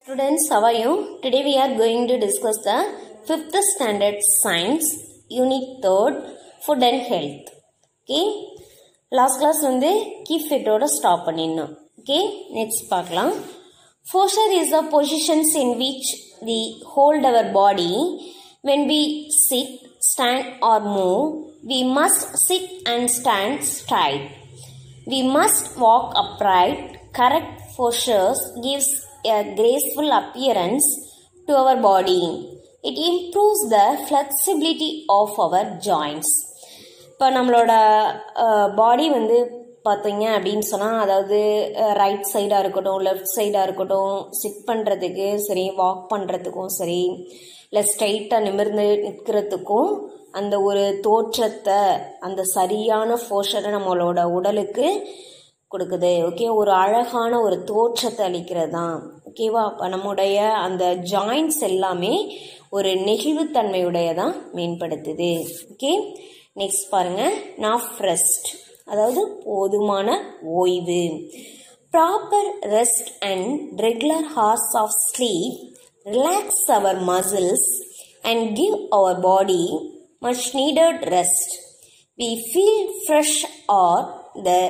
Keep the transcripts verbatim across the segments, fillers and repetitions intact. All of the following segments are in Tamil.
Students, how are you? Today we are going to discuss the fifth standard science unit third food and health. Okay, last class வந்து key fact ஓட stop பண்ணினோம். Okay, next பார்க்கலாம். Posture is the positions in which we hold our body. When we sit, stand or move, we must sit and stand straight. We must walk upright. Correct postures gives a graceful appearance to our body. It improves the flexibility of our joints. இப்போ நம்மளோட பாடி வந்து பார்த்தீங்க அப்படின்னு சொன்னால், அதாவது ரைட் சைடாக இருக்கட்டும், லெஃப்ட் சைடாக இருக்கட்டும், சிட் பண்ணுறதுக்கு சரி, வாக் பண்ணுறதுக்கும் சரி, இல்லை ஸ்ட்ரைட்டாக நிமிர்ந்து நிற்கிறதுக்கும் அந்த ஒரு தோற்றத்தை, அந்த சரியான போஸ்டரை நம்மளோட உடலுக்கு கொடுக்குது. ஓகே, ஒரு அழகான ஒரு தோற்றத்தை அளிக்கிறது தான். ஓகேவா, நம்முடைய அந்த ஜாயின்ட்ஸ் எல்லாமே ஒரு நெகிழ்வுத்தன்மையுடையதான் மேம்படுத்துது. ஓகே, நெக்ஸ்ட் பாருங்க, நாஃப் ரெஸ்ட், அதாவது போதுமான ஓய்வு. Proper rest and regular hours of sleep relax our muscles and give our body much needed rest. We feel fresh or the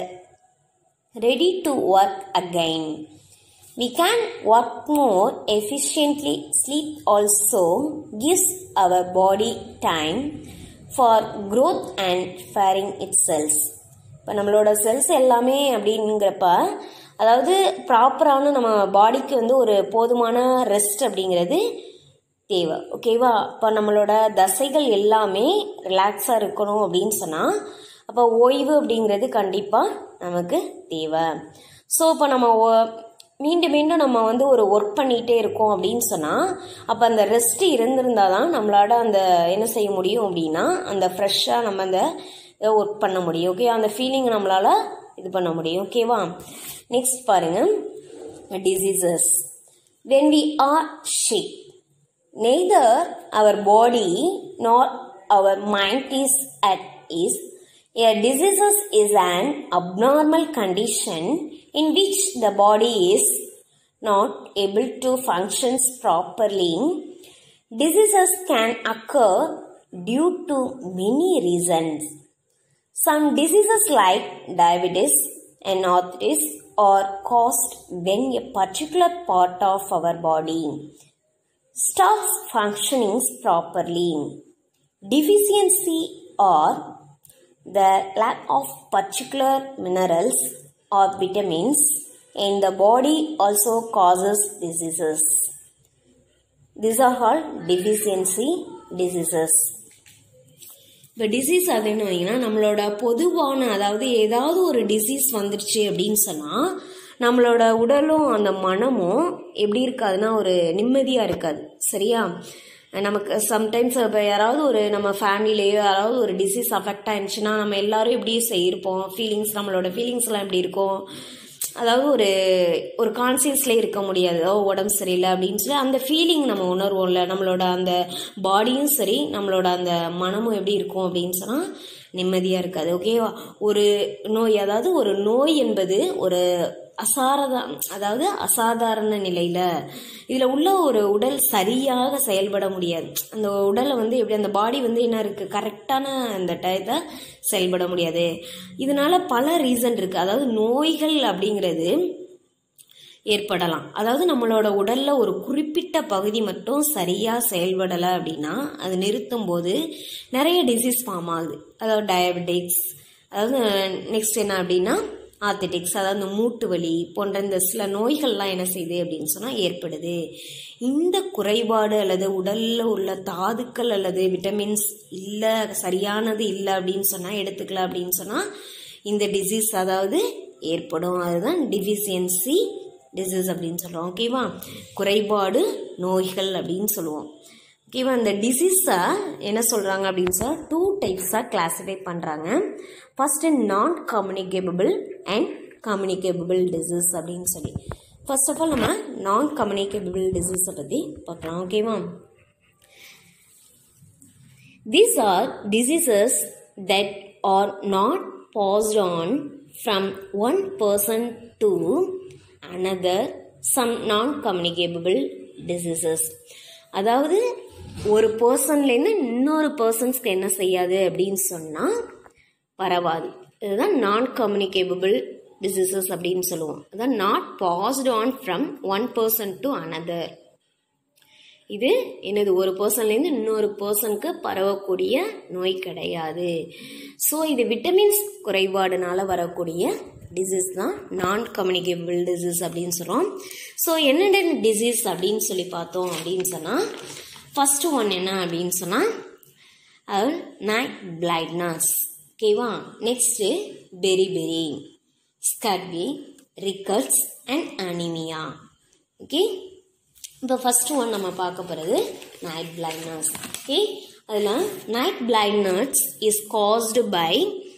ready to work again. We can work more efficiently. Sleep also gives our body time for growth and firing its cells. இப்போ நம்மளோட செல்ஸ் எல்லாமே அப்படிங்கிறப்ப, அதாவது ப்ராப்பரான நம்ம பாடிக்கு வந்து ஒரு போதுமான ரெஸ்ட் அப்படிங்கிறது தேவை. ஓகேவா, இப்போ நம்மளோட தசைகள் எல்லாமே ரிலாக்ஸாக இருக்கணும் அப்படின்னு சொன்னால், அப்போ ஓய்வு அப்படிங்கிறது கண்டிப்பாக நமக்கு தேவை. ஸோ இப்போ நம்ம மீண்டும் மீண்டும் நம்ம வந்து ஒரு ஒர்க் பண்ணிகிட்டே இருக்கோம் அப்படின்னு சொன்னால், அப்போ அந்த ரெஸ்ட் இருந்திருந்தால் தான் நம்மளால அந்த என்ன செய்ய முடியும் அப்படின்னா, அந்த ஃப்ரெஷ்ஷாக நம்ம அந்த ஒர்க் பண்ண முடியும். ஓகே, அந்த ஃபீலிங் நம்மளால் இது பண்ண முடியும். ஓகேவா, நெக்ஸ்ட் பாருங்கள், diseases. When we are sick, neither our body nor our mind is at ease. A disease is an abnormal condition in which the body is not able to function properly. Diseases can occur due to many reasons. Some diseases like diabetes and arthritis are caused when a particular part of our body stops functioning properly. Deficiency or the lack of particular minerals or vitamins in the body also causes diseases. These are called deficiency diseases. இப்போ டிசீஸ் அப்படின்னா நம்மளோட பொதுவான, அதாவது ஏதாவது ஒரு டிசீஸ் வந்துடுச்சு அப்படின்னு சொன்னால், நம்மளோட உடலும் அந்த மனமும் எப்படி இருக்காதுன்னா ஒரு நிம்மதியாக இருக்காது. சரியா, நமக்கு சம்டைம்ஸ் இப்போ யாராவது ஒரு நம்ம ஃபேமிலிலேயோ யாராவது ஒரு டிசீஸ் அஃபெக்ட் ஆயிடுச்சுன்னா, நம்ம எல்லாரும் எப்படி செய்யிருப்போம், ஃபீலிங்ஸ், நம்மளோட ஃபீலிங்ஸ்லாம் எப்படி இருக்கும், அதாவது ஒரு ஒரு கான்சியஸ்லேயே இருக்க முடியாது. ஓ, உடம்பு சரியில்லை அப்படின்னு சொல்லி அந்த ஃபீலிங் நம்ம உணர்வோம்ல, நம்மளோட அந்த பாடியும் சரி, நம்மளோட அந்த மனமும் எப்படி இருக்கும் அப்படின்னு சொன்னால் நிம்மதியாக இருக்காது. ஓகேவா, ஒரு நோய், அதாவது ஒரு நோய் என்பது ஒரு அசாரதா அதாவது அசாதாரண நிலையில் இதில் உள்ள ஒரு உடல் சரியாக செயல்பட முடியாது. அந்த உடலை வந்து எப்படி, அந்த பாடி வந்து என்ன இருக்குது, கரெக்டான அந்த டயத்தை செயல்பட முடியாது. இதனால பல ரீசன் இருக்குது. அதாவது நோய்கள் அப்படிங்கிறது ஏற்படலாம். அதாவது நம்மளோட உடல்ல ஒரு குறிப்பிட்ட பகுதி மட்டும் சரியா செயல்படலை அப்படின்னா, அது நிறுத்தும் போது நிறைய டிசீஸ் ஃபார்ம் ஆகுது. அதாவது டயபெட்டிக்ஸ், அதாவது நெக்ஸ்ட் என்ன அப்படின்னா ஆர்த்திட்டிக்ஸ், அதாவது மூட்டு வலி போன்ற இந்த சில நோய்கள்லாம் என்ன செய்யுது அப்படின்னு சொன்னால் ஏற்படுது. இந்த குறைபாடு அல்லது உடலில் உள்ள தாதுக்கள் அல்லது விட்டமின்ஸ் இல்லை, சரியானது இல்லை அப்படின்னு சொன்னால், எடுத்துக்கல அப்படின்னு சொன்னால் இந்த டிசீஸ் அதாவது ஏற்படும். அதுதான் டிஃபிஷியன்சி டிசீஸ் அப்படின்னு சொல்லுவோம். ஓகேவா, குறைபாடு நோய்கள் அப்படின்னு சொல்லுவோம். ஓகேவா, இந்த டிசீஸை என்ன சொல்கிறாங்க அப்படின்னு சொன்னால் டூ டைப்ஸாக கிளாஸிஃபை பண்ணுறாங்க. ஃபர்ஸ்ட்டு நான் கம்யூனிகேபிள் அண்ட் கம்யூனிகேபிள் டிசீஸ் அப்படின்னு சொல்லி. ஃபர்ஸ்ட் ஆஃப் ஆல் நம்ம நான் கம்யூனிகேபிள் டிசீஸை பற்றி பார்க்கலாம். ஓகேவா, these are diseases that are not passed on from one person to another some non-communicable diseases. அதாவது ஒரு பர்சன்லேருந்து இன்னொரு பர்சன்ஸ்க்கு என்ன செய்யாது அப்படின்னு சொன்னால் பரவாது. இதுதான் நான் கம்யூனிகேபிள் டிசீசஸ் அப்படின்னு சொல்லுவோம். அதான் not passed on from one person to another. இது என்னது ஒரு பர்சன்லேருந்து இன்னொரு பர்சனுக்கு பரவக்கூடிய நோய் கிடையாது. ஸோ இது விட்டமின்ஸ் குறைபாடுனால வரக்கூடிய டிசீஸ் தான் நான் கம்யூனிகேபிள் டிசீஸ் அப்படின்னு சொல்கிறோம். ஸோ என்னென்ன டிசீஸ் அப்படின்னு சொல்லி பார்த்தோம் அப்படின்னு சொன்னால் ஃபஸ்ட்டு ஒன் என்ன அப்படின்னு சொன்னால் அது நைட் பிளைண்ட்னஸ். ஓகேவா? Next beriberi, scurvy, rickets and anaemia. Okay, இப்போ ஃபஸ்ட்டு ஒன் நம்ம பார்க்க போகிறது நைட் பிளைண்ட்னஸ். ஓகே, அதில் night blindness is caused by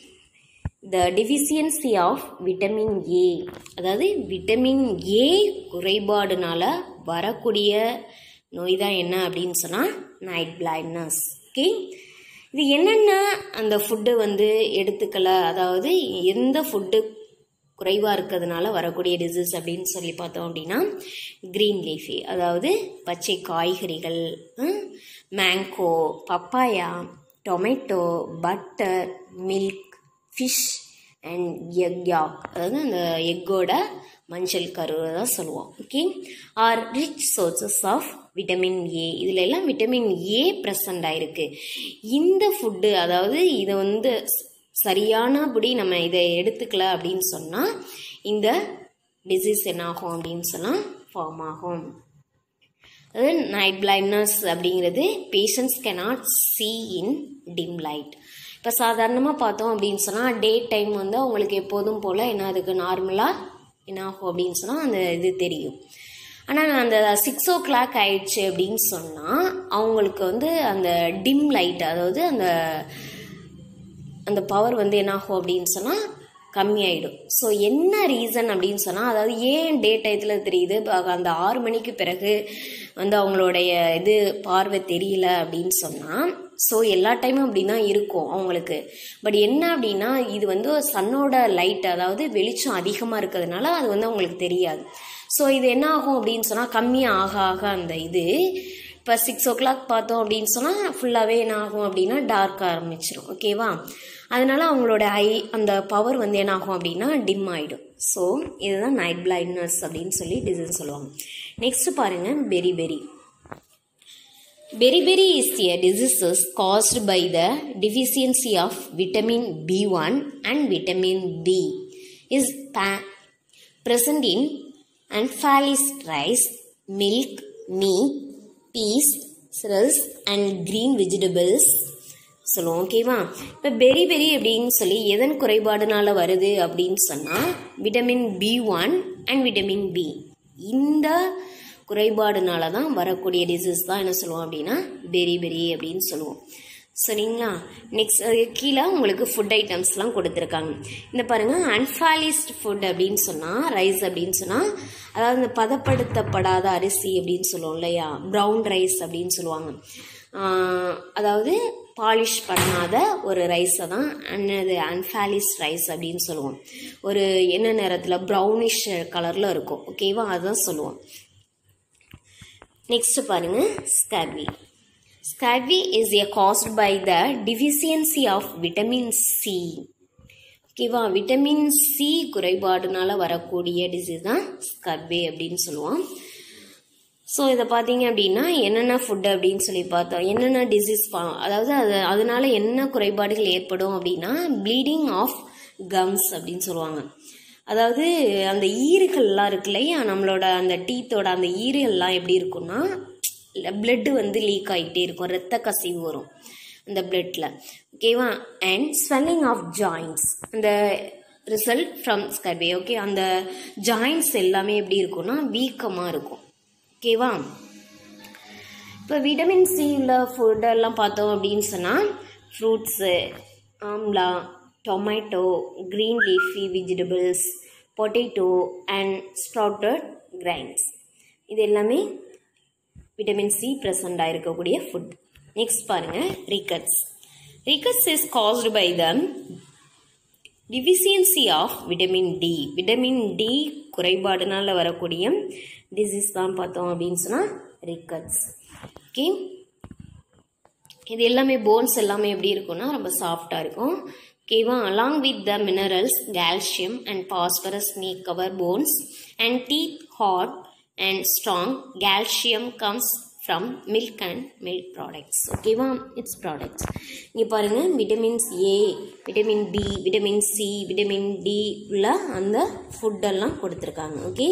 the deficiency of vitamin A. அதாவது விட்டமின் ஏ குறைபாடுனால வரக்கூடிய நோய் தான் என்ன அப்படின்னு சொன்னால் நைட் பிளைண்ட்னஸ். ஓகே, இது என்னென்ன அந்த ஃபுட்டு வந்து எடுத்துக்கல, அதாவது எந்த ஃபுட்டு குறைவாக இருக்கிறதுனால வரக்கூடிய டிசீஸ் அப்படின்னு சொல்லி பார்த்தோம் அப்படின்னா க்ரீன் லீஃபி, அதாவது பச்சை காய்கறிகள், mango, papaya, tomato, butter, milk, fish and egg yolk, அதாவது அந்த எக்கோட மஞ்சள் கருவை தான் சொல்லுவோம். Okay, are rich sources of vitamin A. இதில் எல்லாம் விட்டமின் ஏ ப்ரெசண்ட் ஆயிருக்கு. இந்த ஃபுட்டு, அதாவது இதை வந்து சரியானபடி நம்ம இதை எடுத்துக்கல அப்படின்னு சொன்னால் இந்த டிசீஸ் என்ன ஆகும் அப்படின்னு சொன்னால் ஃபார்ம் ஆகும். அதாவது நைட் பிளைண்ட்னஸ் அப்படிங்கிறது patients cannot see in dim light. இப்போ சாதாரணமாக பார்த்தோம் அப்படின்னு சொன்னால் டே டைம் வந்து அவங்களுக்கு எப்போதும் போல் என்ன அதுக்கு நார்மலாக என்ன ஆகும் அப்படின்னு சொன்னால் அந்த இது தெரியும். ஆனால் அந்த சிக்ஸ் ஓ கிளாக் ஆயிடுச்சு அப்படின்னு சொன்னால் அவங்களுக்கு வந்து அந்த டிம் லைட், அதாவது அந்த அந்த பவர் வந்து என்ன ஆகும் அப்படின்னு சொன்னால் கம்மியாயிடும். ஸோ என்ன ரீசன் அப்படின்னு சொன்னால், அதாவது ஏன் டே டயத்தில் தெரியுது, அந்த ஆறு மணிக்கு பிறகு வந்து அவங்களுடைய இது பார்வை தெரியல அப்படின்னு சொன்னால், ஸோ எல்லா டைமும் அப்படி தான் இருக்கும் அவங்களுக்கு. பட் என்ன அப்படின்னா இது வந்து சன்னோட லைட், அதாவது வெளிச்சம் அதிகமாக இருக்கிறதுனால அது வந்து அவங்களுக்கு தெரியாது. ஸோ இது என்ன ஆகும் அப்படின்னு சொன்னால் கம்மியாக ஆக ஆக அந்த இது இப்போ சிக்ஸ் ஓ கிளாக் பார்த்தோம் அப்படின்னு சொன்னால் ஃபுல்லாகவே என்ன ஆகும் அப்படின்னா டார்க் ஆரம்பிச்சிடும். ஓகேவா? அதனால அவங்களோட ஐ அந்த பவர் வந்து என்ன ஆகும் அப்படின்னா டிம் ஆகிடும். ஸோ இதுதான் நைட் பிளைண்ட்னஸ் அப்படின்னு சொல்லி டிசீஸ் சொல்லுவாங்க. நெக்ஸ்ட் பாருங்க beriberi. Beriberi is a disease caused by the deficiency of vitamin B one and vitamin B is present in unfallised rice, milk, meat, peas, cereals and green vegetables சொல்லுவோம். ஓகேவா? இப்போ பெரி பெரி அப்படின்னு சொல்லி எதன் குறைபாடுனால வருது அப்படின்னு சொன்னால் vitamin B one and vitamin B, இந்த குறைபாடுனால தான் வரக்கூடிய டிசீஸ் தான் என்ன சொல்லுவோம் அப்படின்னா பெரி பெரி அப்படின்னு சொல்லுவோம். சரிங்களா? நெக்ஸ்ட் கீழே உங்களுக்கு ஃபுட் ஐட்டம்ஸ்லாம் கொடுத்துருக்காங்க. இந்த பாருங்கள், அன்ஃபாலிஸ்ட் ஃபுட் அப்படின்னு சொன்னால் ரைஸ் அப்படின்னு சொன்னால் அதாவது இந்த பதப்படுத்தப்படாத அரிசி அப்படின்னு சொல்லுவோம் இல்லையா, ப்ரௌன் ரைஸ் அப்படின்னு சொல்லுவாங்க. அதாவது பாலிஷ் பண்ணாத ஒரு ரைஸை தான் என்னது அன்ஃபாலிஸ்ட் ரைஸ் அப்படின்னு சொல்லுவோம். ஒரு என்ன நேரத்தில் ப்ரௌனிஷ் கலரில் இருக்கும். ஓகேவா? அதுதான் சொல்லுவோம். நெக்ஸ்ட் பாருங்க, scurvy. Scurvy is a caused by the deficiency of vitamin C. ஓகேவா? விட்டமின் சி குறைபாடுனால வரக்கூடிய டிசீஸ் தான் ஸ்கர்வி அப்படின்னு சொல்லுவோம். ஸோ இதை பார்த்தீங்க அப்படின்னா என்னென்ன ஃபுட்டு அப்படின்னு சொல்லி பார்த்தோம், என்னென்ன டிசீஸ், அதாவது அது அதனால என்ன குறைபாடுகள் ஏற்படும் அப்படின்னா ப்ளீடிங் ஆஃப் கம்ஸ் அப்படின்னு சொல்லுவாங்க. அதாவது அந்த ஈறுகள்லாம் இருக்கு இல்லையா, நம்மளோட அந்த டீத்தோட அந்த ஈறுகள்லாம் எப்படி இருக்குன்னா பிளட்டு வந்து லீக் ஆகிட்டே இருக்கும், ரத்த கசிவு வரும் அந்த பிளட்டில். ஓகேவா? அண்ட் ஸ்வெல்லிங் ஆஃப் ஜாயின்ட்ஸ், அந்த ரிசல்ட் ஃப்ரம் ஸ்கர்வி. ஓகே, அந்த ஜாயின்ட்ஸ் எல்லாமே எப்படி இருக்கும்னா வீக்கமாக இருக்கும். ஓகேவா? இப்போ விட்டமின் சி உள்ள ஃபுட்டெல்லாம் பார்த்தோம் அப்படின்னு சொன்னால் fruits, amla, tomato, green leafy vegetables, potato and sprouted grains, இது எல்லாமே விட்டமின் சி ப்ரெசண்ட் ஆகிருக்கக்கூடிய ஃபுட். நெக்ஸ்ட் பாருங்கள், rickets. Rickets is caused by the deficiency of vitamin D, vitamin D குறைபாடுனால வரக்கூடிய டிசீஸ் தான் பார்த்தோம் அப்படின்னு சொன்னால் ரிக்கட்ஸ். ஓகே, இது எல்லாமே போன்ஸ் எல்லாமே எப்படி இருக்கும்னா ரொம்ப சாஃப்டாக இருக்கும். ஓகேவா, along with the minerals calcium and phosphorus may cover bones and teeth hard and strong. Calcium comes from milk and milk products. ஓகேவா, இட்ஸ் ப்ராடக்ட்ஸ். இங்கே பாருங்கள், vitamins A, vitamin B, vitamin C, vitamin D உள்ள அந்த ஃபுட்டெல்லாம் கொடுத்துருக்காங்க. ஓகே,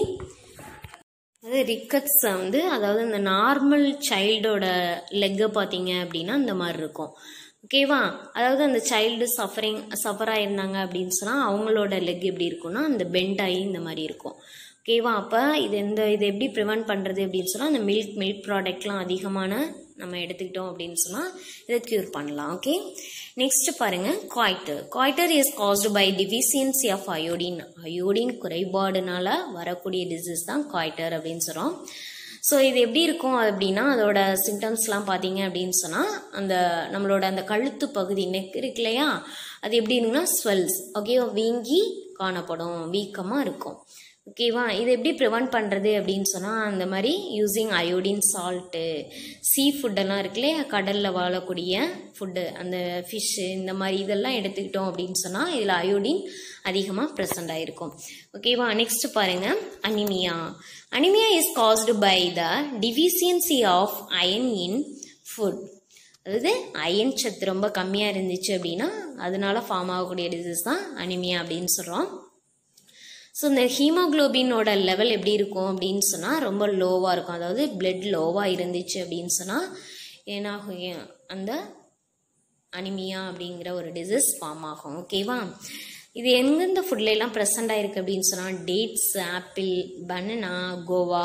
அது ரிக்கட்ஸ் வந்து அதாவது இந்த நார்மல் சைல்டோட லெக்கை பார்த்தீங்க அப்படின்னா இந்த மாதிரி இருக்கும். ஓகேவா, அதாவது அந்த சைல்டு சஃபரிங் சஃபர் ஆயிருந்தாங்க அப்படின்னு சொன்னால் அவங்களோட லெக் எப்படி இருக்கும்னா அந்த பெண்ட் ஆகி இந்த மாதிரி இருக்கும். ஓகேவா, அப்போ இது இந்த இதை எப்படி ப்ரிவெண்ட் பண்ணுறது அப்படின்னு சொன்னால் அந்த மில்க் மில்க் ப்ராடக்ட்லாம் அதிகமான நம்ம எடுத்துக்கிட்டோம் அப்படின்னு சொன்னால் இதை க்யூர் பண்ணலாம். ஓகே, நெக்ஸ்ட் பாருங்கள், goitre. Goitre is caused by deficiency of iodine. Iodine குறைபாடுனால வரக்கூடிய டிசீஸ் தான் குவாய்டர் அப்படின்னு சொல்கிறோம். ஸோ இது எப்படி இருக்கும் அப்படின்னா அதோட சிம்டம்ஸ்லாம் பார்த்தீங்க அப்படின்னு சொன்னால் அந்த நம்மளோட அந்த கழுத்து பகுதி நெக் இருக்கு இல்லையா, அது எப்படி இருக்குன்னா ஸ்வெல்ஸ். ஓகேவா, வீங்கி காணப்படும், வீக்கமாக இருக்கும். ஓகேவா, இது எப்படி ப்ரிவெண்ட் பண்ணுறது அப்படின்னு சொன்னால் அந்த மாதிரி யூஸிங் அயோடின் சால்ட்டு, சீ ஃபுட்டெல்லாம் இருக்குல்லையே கடலில் வாழக்கூடிய ஃபுட்டு, அந்த ஃபிஷ்ஷு இந்த மாதிரி இதெல்லாம் எடுத்துக்கிட்டோம் அப்படின்னு சொன்னால் இதில் அயோடின் அதிகமாக ப்ரெசண்ட் ஆகிருக்கும். ஓகேவா, நெக்ஸ்ட் பாருங்கள், anaemia. Anaemia is caused by the deficiency of iron in food. அதாவது அயன் சத்து ரொம்ப கம்மியாக இருந்துச்சு அப்படின்னா அதனால ஃபார்ம் ஆகக்கூடிய டிசீஸ் தான் அனிமியா அப்படின்னு சொல்கிறோம். ஸோ இந்த ஹீமோக்ளோபினோட லெவல் எப்படி இருக்கும் அப்படின்னு சொன்னால் ரொம்ப லோவாக இருக்கும். அதாவது பிளட் லோவாக இருந்துச்சு அப்படின்னு சொன்னால் ஏன்னாகும் அந்த அனிமியா அப்படிங்கிற ஒரு டிசீஸ் ஃபார்ம் ஆகும். ஓகேவா, இது எந்தெந்த ஃபுட்லாம் ப்ரெசண்ட் ஆகிருக்கு அப்படின்னு சொன்னால் dates, apple, banana, guava,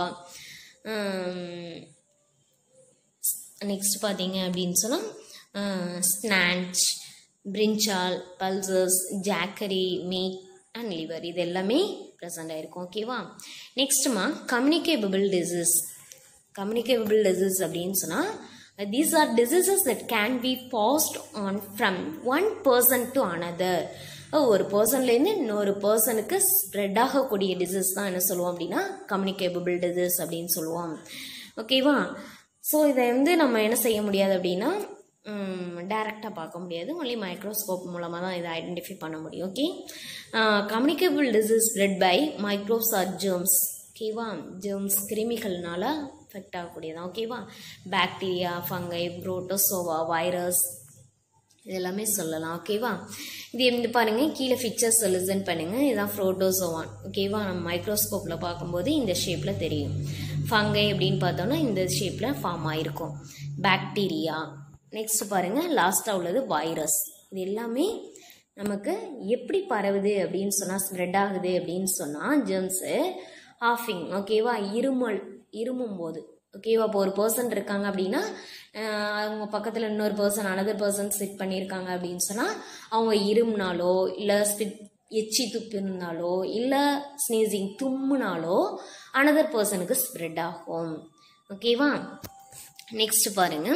next பார்த்தீங்க அப்படின்னு சொன்னால் spinach, brinjal, pulses, jaggery, meat and liver, இது எல்லாமே ப்ரெசண்ட் ஆகிருக்கும். ஓகேவா, நெக்ஸ்ட்டுமா கம்யூனிகேபிள் டிசீஸ். கம்யூனிகேபிள் டிசீஸ் அப்படின்னு சொன்னால் these are diseases that can be passed on from one person to another. ஒரு பர்சன்லேருந்து இன்னொரு பர்சனுக்கு ஸ்ப்ரெட் ஆகக்கூடிய டிசீஸ் தான் என்ன சொல்லுவோம் அப்படின்னா கம்யூனிகேபிள் டிசீஸ் அப்படின்னு சொல்லுவோம். ஓகேவா, ஸோ இதை வந்து நம்ம என்ன செய்ய முடியாது அப்படின்னா டைரெக்டாக பார்க்க முடியாது, ஒன்லி மைக்ரோஸ்கோப் மூலமாக தான் இதை ஐடென்டிஃபை பண்ண முடியும். Okay, communicable disease spread by microbes or germs. ஓகேவா, ஜெர்ம்ஸ் கிருமிகள்னால அஃபெக்ட் ஆகக்கூடியதான். ஓகேவா, பாக்டீரியா, ஃபங்கை, புரோட்டோசோவா, வைரஸ் இது எல்லாமே சொல்லலாம். ஓகேவா, இது எப்படி பாருங்கள், கீழே பிக்சர்ஸ் லிசன் பண்ணுங்கள். இதுதான் புரோட்டோசோவான். ஓகேவா, நம்ம மைக்ரோஸ்கோப்பில் பார்க்கும்போது இந்த ஷேப்பில் தெரியும். ஃபங்கை அப்படின்னு பார்த்தோன்னா இந்த ஷேப்பில் ஃபார்ம் ஆகிருக்கும். பாக்டீரியா, நெக்ஸ்ட் பாருங்கள் லாஸ்ட்டாக உள்ளது வைரஸ். இது எல்லாமே நமக்கு எப்படி பரவுது அப்படின்னு சொன்னால் ஸ்ப்ரெட் ஆகுது அப்படின்னு சொன்னால் ஜெர்ம்ஸு ஹாஃபிங். ஓகேவா, இருமல் இருமும் போது. ஓகேவா, இப்போ ஒரு பர்சன் இருக்காங்க அப்படின்னா அவங்க பக்கத்தில் இன்னொரு பர்சன் அனதர் பர்சன் சிட் பண்ணியிருக்காங்க அப்படின்னு சொன்னால் அவங்க இருமுனாலோ இல்லை ஸ்பிட் எச்சி துப்பினாலோ இல்லை ஸ்னீசிங் தும்முனாலோ அனதர் பர்சனுக்கு ஸ்ப்ரெட் ஆகும். ஓகேவா, நெக்ஸ்ட் பாருங்கள்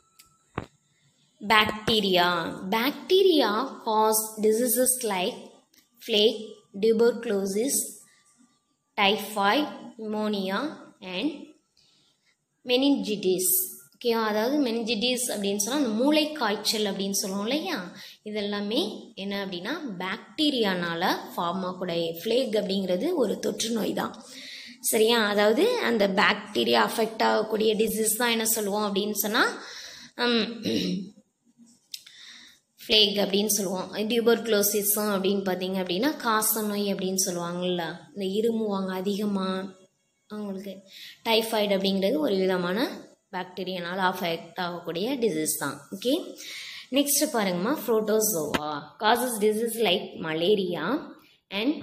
bacteria. Bacteria cause diseases like plague, tuberculosis, typhoid, pneumonia and meningitis. Okay, அதாவது மெனிஞ்சிட்டிஸ் அப்படின்னு சொன்னால் அந்த மூளை காய்ச்சல் அப்படின்னு சொல்லுவோம் இல்லையா, இதெல்லாமே என்ன அப்படின்னா பாக்டீரியானால ஃபார்ம் ஆகக்கூடிய ஃப்ளேக் அப்படிங்கிறது ஒரு தொற்று நோய் தான். சரியா, அதாவது அந்த பாக்டீரியா அஃபெக்ட் ஆகக்கூடிய டிசீஸ் தான் என்ன சொல்லுவோம் அப்படின்னு சொன்னால் ஃப்ளேக் அப்படின்னு சொல்லுவோம். டியூபர்குலோசிஸும் அப்படின்னு பார்த்தீங்க அப்படின்னா காச நோய் அப்படின்னு சொல்லுவாங்கள்ல, இந்த இருமுவாங்க அதிகமாக அவங்களுக்கு. டைஃபாய்டு அப்படிங்கிறது ஒரு விதமான பாக்டீரியானால் அஃபெக்ட் ஆகக்கூடிய டிசீஸ் தான். ஓகே, நெக்ஸ்ட் பாருங்கம்மா, protozoa causes disease like malaria and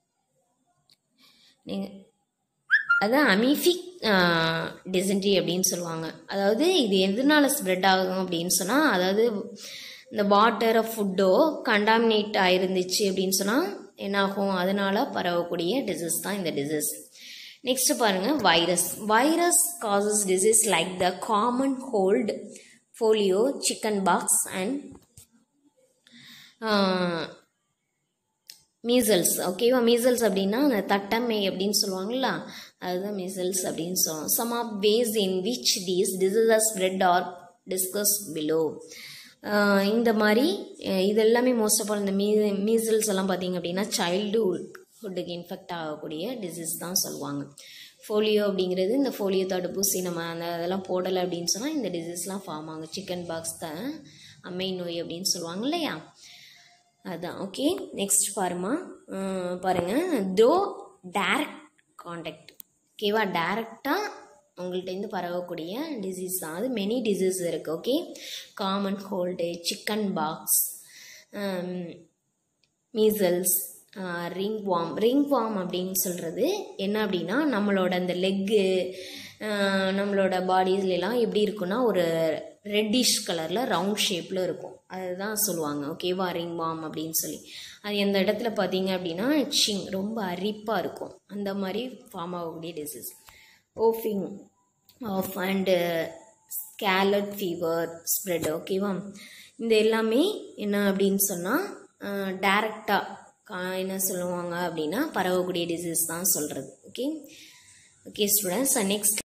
நீங்கள் அது அமிஃபிக் டிசென்ட்ரி அப்படின்னு சொல்லுவாங்க. அதாவது இது எதனால ஸ்ப்ரெட் ஆகும் அப்படின்னு சொன்னால் அதாவது இந்த வாட்டர் ஃபுட்டோ கண்டாமினேட் ஆயிருந்துச்சு அப்படின்னு சொன்னால் என்னாகும், அதனால பரவக்கூடிய டிசீஸ் தான் இந்த டிசீஸ். நெக்ஸ்ட் பாருங்க, virus. Virus causes disease like the common cold, polio, chicken pox and measles. ஓகேவா? மீசல்ஸ் அப்படின்னா தட்டம்மை அப்படின்னு சொல்லுவாங்களா, அதுதான் மீசல்ஸ் அப்படின்னு சொல்லுவோம். Some of ways in which these diseases spread are discuss below. இந்த மாதிரி இது எல்லாமே மோஸ்ட் ஆஃப் ஆல் இந்த மீ மீசல்ஸ் எல்லாம் பார்த்தீங்க அப்படின்னா சைல்டுஹுட்டுக்கு இன்ஃபெக்ட் ஆகக்கூடிய டிசீஸ் தான் சொல்லுவாங்க. ஃபோலியோ அப்படிங்கிறது இந்த ஃபோலியோ தடுப்பூசி நம்ம அந்த அதெல்லாம் போடலை அப்படின்னு சொன்னால் இந்த டிசீஸ்லாம் ஃபார்ம் ஆகும். சிக்கன் பாக்ஸ் தான் அம்மை நோய் அப்படின்னு சொல்லுவாங்க இல்லையா, அதுதான். ஓகே, நெக்ஸ்ட் பாருமா பாருங்கள். தோ டைரக்ட் கான்டாக்ட். ஓகேவா? டைரக்டாக உங்கள்கிட்டருந்து பரவக்கூடிய டிசீஸ் தான் அது. மெனி டிசீஸ் இருக்குது. Okay, common cold, chicken pox, measles, ringworm. Ringworm அப்படின்னு சொல்கிறது என்ன அப்படின்னா நம்மளோட அந்த லெக்கு நம்மளோட பாடிஸ்லாம் எப்படி இருக்குன்னா ஒரு ரெட்டிஷ் கலரில் ரவுண்ட் ஷேப்பில் இருக்கும், அதுதான் சொல்லுவாங்க. ஓகேவா? ரிங் வார்ம் அப்படின்னு சொல்லி. அது எந்த இடத்துல பார்த்தீங்க அப்படின்னா சிங் ரொம்ப அரிப்பாக இருக்கும், அந்த மாதிரி ஃபார்ம் ஆகக்கூடிய disease. Whooping cough and scarlet fever spread. ஓகேவா? இந்த எல்லாமே என்ன அப்படின்னு சொன்னால் டைரக்டாக என்ன சொல்லுவாங்க அப்படின்னா பரவக்கூடிய டிசீஸ் தான் சொல்கிறது. Okay okay students, next